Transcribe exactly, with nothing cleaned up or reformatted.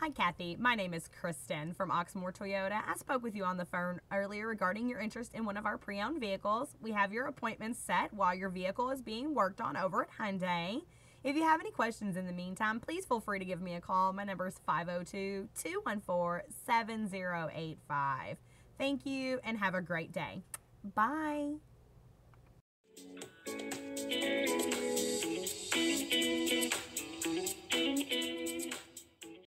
Hi, Kathy. My name is Kristen from Oxmoor Toyota. I spoke with you on the phone earlier regarding your interest in one of our pre-owned vehicles. We have your appointment set while your vehicle is being worked on over at Hyundai. If you have any questions in the meantime, please feel free to give me a call. My number is five oh two, two one four, seven oh eight five. Thank you and have a great day. Bye.